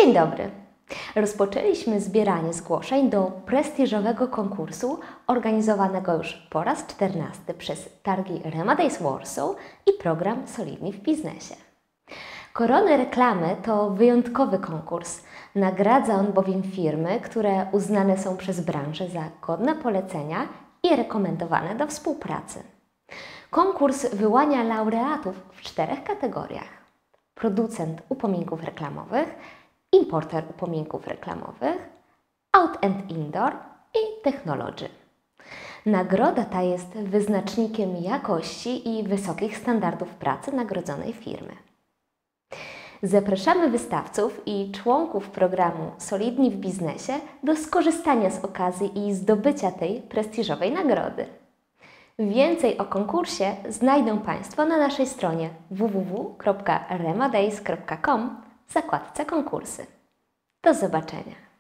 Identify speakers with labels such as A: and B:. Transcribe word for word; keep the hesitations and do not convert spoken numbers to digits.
A: Dzień dobry! Rozpoczęliśmy zbieranie zgłoszeń do prestiżowego konkursu organizowanego już po raz czternasty przez targi Remadays Warsaw i program Solidni w biznesie. Korony Reklamy to wyjątkowy konkurs. Nagradza on bowiem firmy, które uznane są przez branżę za godne polecenia i rekomendowane do współpracy. Konkurs wyłania laureatów w czterech kategoriach: producent upominków reklamowych, importer upominków reklamowych, out and indoor i technology. Nagroda ta jest wyznacznikiem jakości i wysokich standardów pracy nagrodzonej firmy. Zapraszamy wystawców i członków programu Solidni w biznesie do skorzystania z okazji i zdobycia tej prestiżowej nagrody. Więcej o konkursie znajdą Państwo na naszej stronie w w w kropka remadays kropka com w zakładce konkursy. Do zobaczenia!